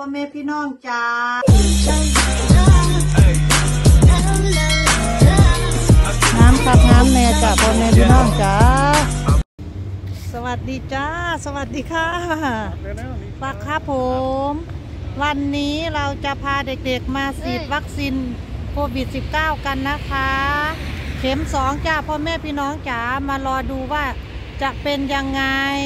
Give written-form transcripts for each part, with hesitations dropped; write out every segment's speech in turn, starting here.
แม่พี่น้องจ้าน้ำครับน้ำแน่จ้าพ่อแม่พี่น้องจ้าสวัสดีจ้าสวัสดีค่ะปักครับผมวันนี้เราจะพาเด็กๆมาฉีดวัคซีนโควิด -19 กันนะคะเข็ม2จ้าพ่อแม่พี่น้องจ๋ามารอดูว่าจะเป็นยังไง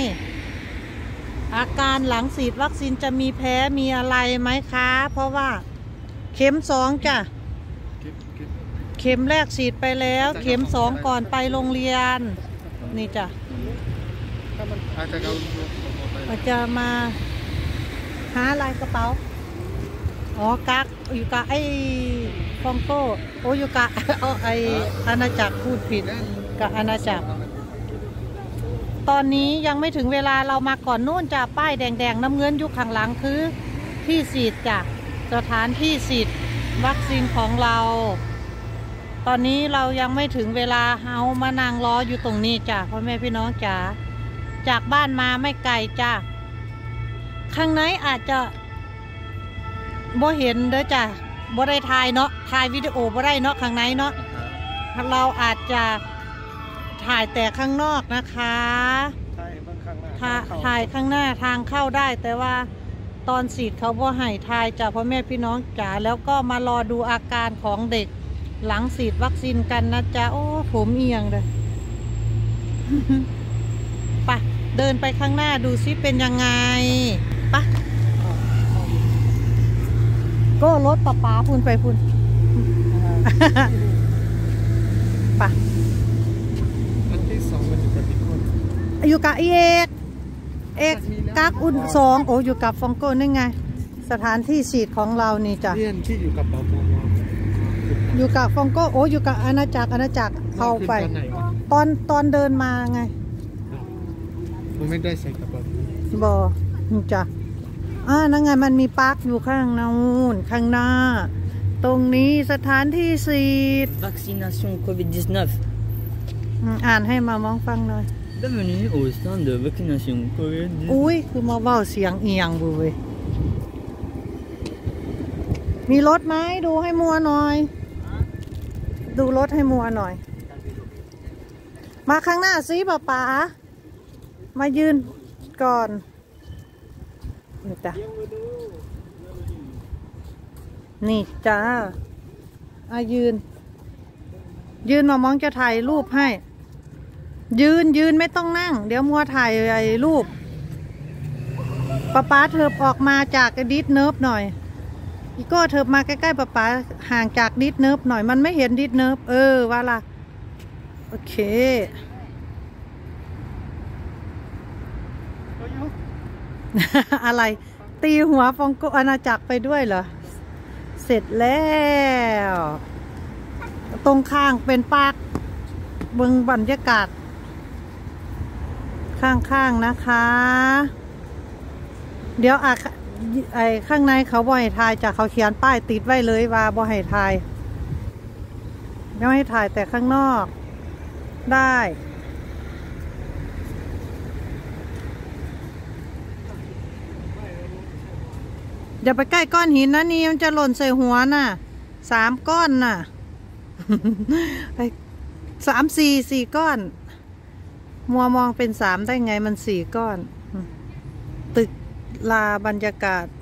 อาการหลังฉีดวัคซีนจะมีแพ้มีอะไรไหมคะเพราะว่าเข็ม2จ้ะเข็มแรกฉีดไปแล้วเข็ม2ก่อนไปโรงเรียนนี่จ้ะอาจจะมาหาอะไรกระเป๋าอ๋อกักอยู่กับไอ้ฟองโก้โอ้อยู่กับไอ้อาณาจักรพูดผิดกับอาณาจักรตอนนี้ยังไม่ถึงเวลาเรามาก่อนนู่นจะป้ายแดงๆน้ำเงินอยู่ข้างหลังคือที่ฉีดจากสถานที่ฉีดวัคซีนของเราตอนนี้เรายังไม่ถึงเวลาเอามานั่งรออยู่ตรงนี้จ้ะพ่อแม่พี่น้องจ๋าจากบ้านมาไม่ไกลจ้ะข้างในอาจจะบ่เห็นเด้อจ้ะบ่ได้ถ่ายเนาะถ่ายวิดีโอบ่ได้เนาะข้างในเนาะเราอาจจะถ่ายแต่ข้างนอกนะคะถ่ายข้างหน้าทางเข้าได้แต่ว่าตอนฉีดเขาบ่ให้ถ่ายจ้ะพ่อแม่พี่น้องจ๋าแล้วก็มารอดูอาการของเด็กหลังฉีดวัคซีนกันนะจ๊ะโอ้ผมเอียงเลย ไปเดินไปข้างหน้าดูซิเป็นยังไงปะก็รถป้าพุ่นไปพุ่นปะอันที่2มันอยู่กับอีกคนอยู่กับเอกกักอุ่น2โอ้อยู่กับฟองโก้นี่ไงสถานที่ฉีดของเรานี่จ้ะเรียนที่อยู่กับปปวอยู่กับฟองโก้โอ้อยู่กับอาณาจักรเข้าไปตอนเดินมาไงมันไม่ได้ใส่กระเป๋าบอจ้ะนั่นไงมันมีปาร์คอยู่ข้างนู้นข้างหน้าตรงนี้สถานที่ฉีด Vaccination COVID-19 อ่านให้มามองฟังหน่อย Bienvenue au stand de vaccination COVID-19 อุ้ยคือมาเว้าเสียงเอียงบุ้ยมีรถไหมดูให้มัวหน่อยดูรถให้มัวหน่อยมาข้างหน้าสิป๋ามายืนก่อนนี่จ้ะนี่จ้ายืนมามองจะถ่ายรูปให้ยืนไม่ต้องนั่งเดี๋ยวมัวถ่ายไอ้รูปป๊าเถิบออกมาจากดิสเนิร์ฟหน่อยอีโก้เถิบมาใกล้ๆป๊าห่างจากดิสเนิร์ฟหน่อยมันไม่เห็นดิสเนิร์ฟว่าล่ะโอเคอะไรตีหัวฟองโกอาณาจักรไปด้วยเหรอเสร็จแล้วตรงข้างเป็นปาร์คเบิ่งบรรยากาศข้างๆนะคะเดี๋ยวไอ้ข้างในเขาบ่ให้ถ่ายจากเขาเขียนป้ายติดไว้เลยว่าบ่ให้ถ่ายไม่ให้ถ่ายแต่ข้างนอกได้อย่าไปใกล้ก้อนหินนะนี่มันจะหล่นใส่หัวน่ะ3 ก้อนน่ะ 4 ก้อนมัวมองเป็น3ได้ไงมัน4 ก้อนตึกลาบรรยากาศ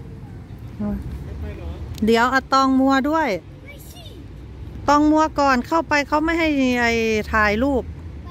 เดี๋ยวตองมัวด้วยตองมัวก่อนเข้าไปเขาไม่ให้ไอ้ถ่ายรูป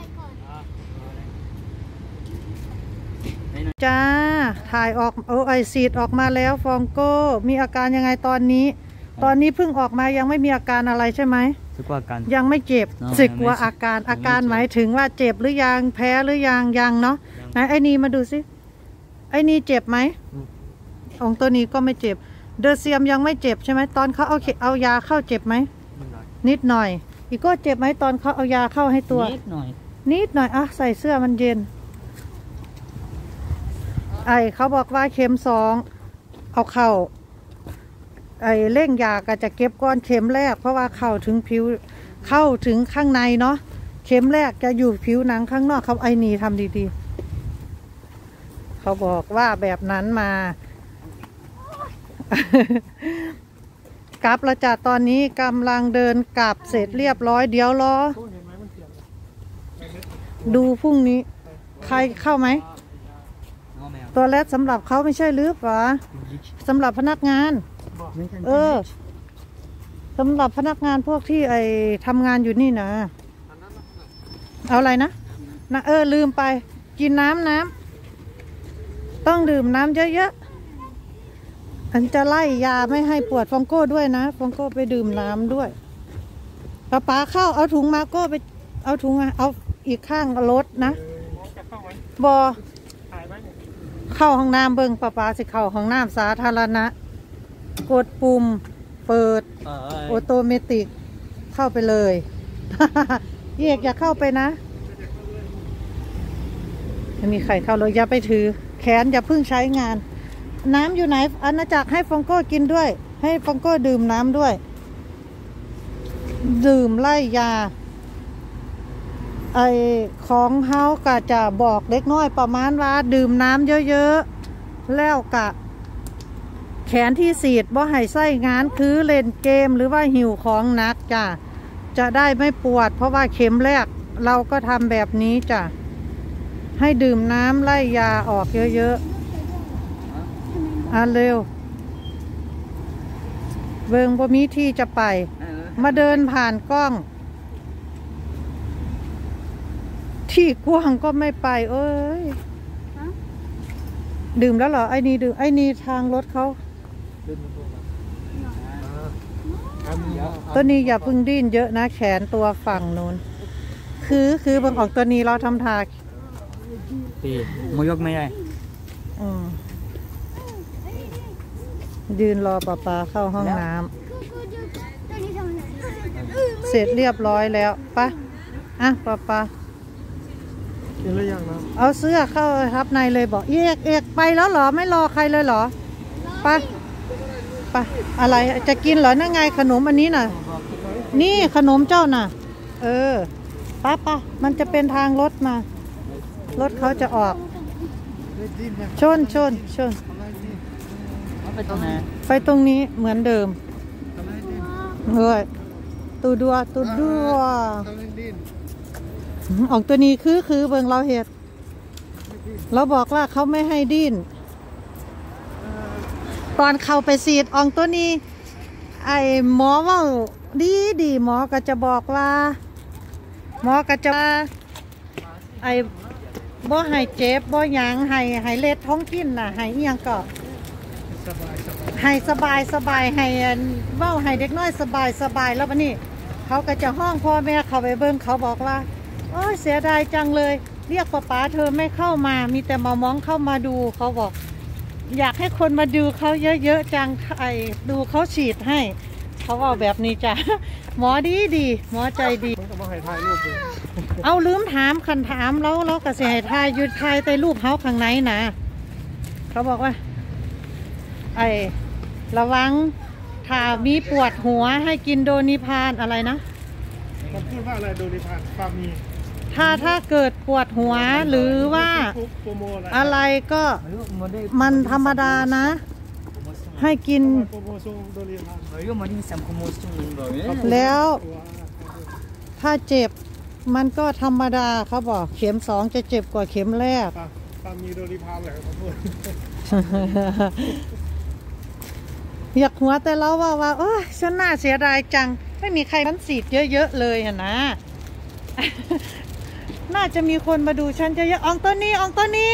จ้าถ่ายออกไอซีดออกมาแล้วฟองโก้มีอาการยังไงตอนนี้เพิ่งออกมายังไม่มีอาการอะไรใช่ไหมยังไม่เจ็บสึกว่าอาการหมายถึงว่าเจ็บหรือยังแพ้หรือยังเนาะไหนไอ้นี่มาดูสิไอ้นี่เจ็บไหมองตัวนี้ก็ไม่เจ็บเดอเซียมยังไม่เจ็บใช่ไหมตอนเขาเอายาเข้าเจ็บไหมนิดหน่อยอีกก็เจ็บไหมตอนเขาเอายาเข้าให้ตัวนิดหน่อยใส่เสื้อมันเย็นเขาบอกว่าเข็ม2เอาเข้าเร่งยาก็จะเก็บก้อนเข็มแรกเพราะว่าเข้าถึงผิวเข้าถึงข้างในเนาะเข็มแรกจะอยู่ผิวหนังข้างนอกเขานี่ทำดีๆเขาบอกว่าแบบนั้นมากลับแล้วจ้ะตอนนี้กำลังเดินกลับเสร็จเรียบร้อยเดี๋ยวรอตู้เห็นไหมมันเปลี่ยนดูพรุ่งนี้ ใครเข้าไหม ตัวแรกสำหรับเขาไม่ใช่หรือเปล่าสำหรับพนักงาน สำหรับพนักงานพวกที่ทำงานอยู่นี่นะเอาอะไรนะลืมไปกินน้ำต้องดื่มน้ำเยอะๆอันจะไล่ยาไม่ให้ปวดฟองโก้ด้วยนะฟองโก้ไปดื่มน้ำด้วยป้าเข้าเอาถุงมาโก้ไปเอาถุงเอาอีกข้างรถนะบอเข้าห้องน้ำเบิ้งป้าสิเข้าห้องน้ำสาธารณะกดปุ่มเปิดออโตเมติกเข้าไปเลยเอกอย่าเข้าไปนะไม่มีใครเข้าเลยอย่าไปถือแขนอย่าเพิ่งใช้งานน้ำอยู่ไหนอาณาจักรให้ฟองโก้กินด้วยให้ฟองโก้ดื่มน้ำด้วยดื่มไล่ยาของเฮาก็จะบอกเล็กน้อยประมาณว่าดื่มน้ำเยอะๆแล้วกะแขนที่สีดบ่ให้ไส้งานคือเล่นเกมหรือว่าหิวของหนักจ้ะจะได้ไม่ปวดเพราะว่าเข็มแรกเราก็ทำแบบนี้จ้ะให้ดื่มน้ำไล่ยาออกเยอะๆเร็วเบิงบ่มีที่จะไปมาเดินผ่านกล้องที่กว้างก็ไม่ไปเอ้ยดื่มแล้วเหรอไอ้นี่ดื่มไอ้นี่ทางรถเขาตัวนี้อย่าพึ่งดิ้นเยอะนะแขนตัวฝั่งนู้นคือบางออกตัวนี้เราทำทามยกไม่ได้ยืนรอป้าเข้าห้องน้ำเสร็จเรียบร้อยแล้วปะป้ากินแล้วยังนะเอาเสื้อเข้าทับในเลยบอกเอกไปแล้วเหรอไม่รอใครเลยเหรอไปอะไรจะกินเหรอนั่งไงขนมอันนี้น่ะนี่ขนมเจ้าน่ะป้ามันจะเป็นทางรถมารถเขาจะออกชนไปตรงนี้เหมือนเดิมเฮ้ยตูดัวออกตัวนี้คือเบิ่งเราเห็ดเราบอกว่าเขาไม่ให้ดิ้นตอนเข้าไปฉีดอองตัวนี้หมอว่าดีหมอก็จะบอกว่าบ่ให้เจ็บบ่หยังให้เล็ดท้องกินน่ะให้อีหยังก็ให้สบายให้เว้าให้เด็กน้อยสบายแล้วบัดนี้เขาก็จะห้องพ่อแม่เขาไปเบิ่งเขาบอกว่าโอ้ยเสียดายจังเลยเรียกป้าเธอไม่เข้ามามีแต่มองเข้ามาดูเขาบอกอยากให้คนมาดูเขาเยอะๆจังดูเขาฉีดให้เขาว่าแบบนี้จ้ะหมอดีหมอใจดีเอาลืมถามคันถามแล้วก็เสียให้ทายยุดทายแต่รูปเขาข้างในนะเขาบอกว่าระวังถ้ามีปวดหัวให้กินโดนิพานอะไรนะผมพูดว่าอะไรโดนิพานฟามีถ้าเกิดปวดหัวหรือว่าอะไรก็มันธรรมดานะให้กินแล้วถ้าเจ็บมันก็ธรรมดาเขาบอกเข็ม2จะเจ็บกว่าเข็มแรกมีโดนิพานเลยขอโทษอยากหัวแต่เราว่าโอ้ยฉันน่าเสียดายจังไม่มีใครมันฉีดเยอะๆเลยนะน่าจะมีคนมาดูฉันเยอะๆอองตัวนี้ตัวนี้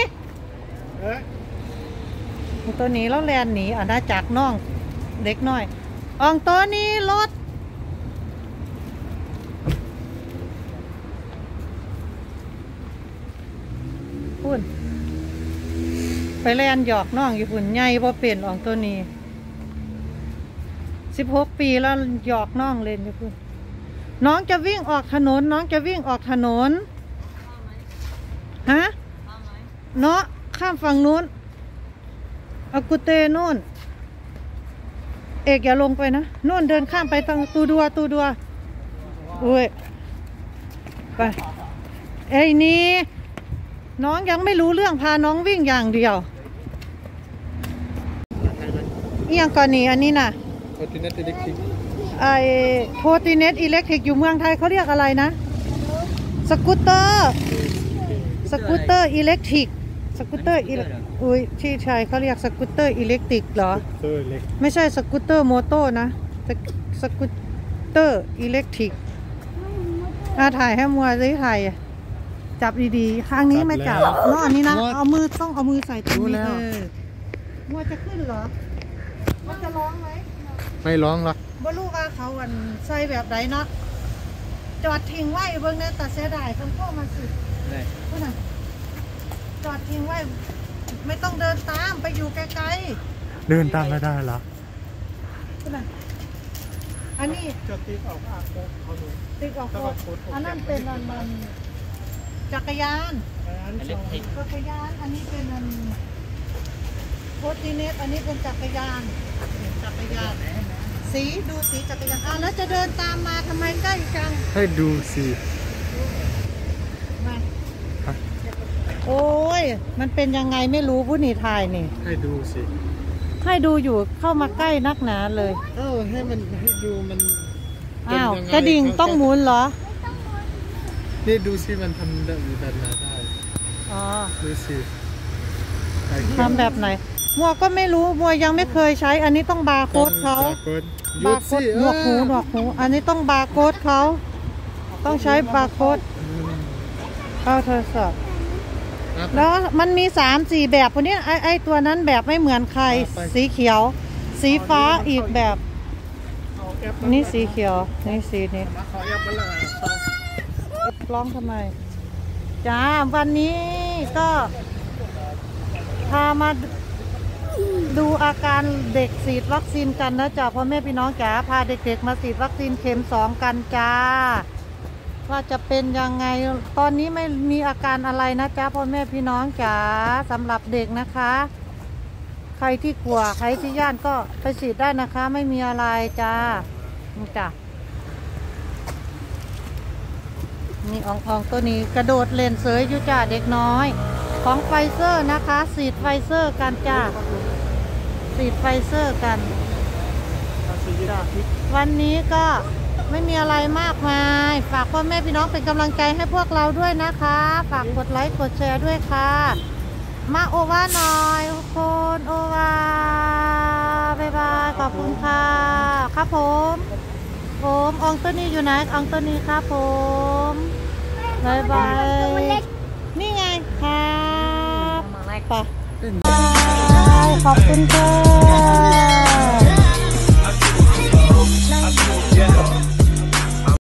แล้วแลนหนีอาณาจักรน้องเด็กน้อยอองตัวนี้รถพุ่นไปแลนหยอกน้องอยู่พุ่นใหญ่พอเปลี่ยนอองตัวนี้16 ปีแล้วหยอกน้องเล่นอยู่พุ่นน้องจะวิ่งออกถนนฮะเนาะข้ามฝั่งนู้นอากุเตโน่นเอกอย่าลงไปนะโน่นเดินข้ามไปทางตูดัวอุ้ยไปนี่น้องยังไม่รู้เรื่องพาน้องวิ่งอย่างเดียวอียงก่อนนี่อันนี้น่ะโคตินัตอิเล็กทริกไอโพติเนตอิเล็กทริกอยู่เมืองไทยเขาเรียกอะไรนะสกูตเตอร์อิเล็กทริกสกูตเตอร์อุ้ยที่ไทยเขาเรียกสกูตเตอร์อิเล็กทริกเหรอเตอร์เล็กไม่ใช่สกูตเตอร์โมโต้นะสกูตเตอร์อิเล็กทริกถ่ายให้มัวสิถ่ายจับดีๆข้างนี้ไม่จับเนาะอันนี้นะเอามือต้องเอามือใส่ตรงนี้มัวจะขึ้นเหรอมันจะร้องไหมไม่ร้องหรอกบ่รู้ว่าเขาอันใส่แบบไหนเนาะจอดทิ้งไว้เบิ่งแน่แต่เสียดายคนพวกมาสิได้พุ่นน่ะจอดทิ้งไว้ไม่ต้องเดินตามไปอยู่ไกลเดินตามไม่ได้เหรอๆพุ่นน่ะอันนี้จะตีออกอาโคเขาดูติดออกก่อนอันนั้นเป็นอันมันจักรยานจักรยานอันนี้เป็นอันโพติเนสอันนี้เป็นจักรยานสีดูสีจักรยานแล้วจะเดินตามมาทำไมใกล้จังให้ดูสิมาโอ้ยมันเป็นยังไงไม่รู้ผู้หนีถ่ายนี่ให้ดูสิให้ดูอยู่เข้ามาใกล้นักหนาเลยให้มันให้ดูมันอ้าวกระดิ่งต้องหมุนเหรอนี่ดูสิมันทำแบบนี้แบบไหนได้อ๋อดูสิทำแบบไหนมัวก็ไม่รู้มัวยังไม่เคยใช้อันนี้ต้องบาร์โค้ดเขาบาร์โค้ดหนวกหูอันนี้ต้องบาร์โค้ดเขาต้องใช้บาร์โค้ดเข้าโทรศัพท์แล้วมันมี3-4แบบพวกนี้ไอตัวนั้นแบบไม่เหมือนใครสีเขียวสีฟ้าอีกแบบนี่สีเขียวนี่สีนี้ขอแอปมาละร้องทำไมจ้าวันนี้ก็พามาดูอาการเด็กฉีดวัคซีนกันนะจ๊ะพ่อแม่พี่น้องจ๋าพาเด็กๆมาฉีดวัคซีนเข็ม2กันจ้าว่าจะเป็นยังไงตอนนี้ไม่มีอาการอะไรนะจ๊ะพ่อแม่พี่น้องจ๋าสำหรับเด็กนะคะใครที่กลัวใครที่ย่านก็ไปฉีดได้นะคะไม่มีอะไรจ้านี่จ้ะนี่อองตัวนี้กระโดดเล่นเสยอยู่จ้าเด็กน้อยของไฟเซอร์นะคะฉีดไฟเซอร์กันจ้าฉีดไฟเซอร์กันวันนี้ก็ไม่มีอะไรมากมายฝากพ่อแม่พี่น้องเป็นกำลังใจให้พวกเราด้วยนะคะฝากกดไลค์กดแชร์ด้วยค่ะมาโอวาหน่อยทุกคนโอวาบ๊ายบายขอบคุณค่ะครับผมอองตัวนี้อยู่ไหนอองตัวนี้ครับผมบ๊ายบายนี่ไงครับไปขอบคุณค่ะ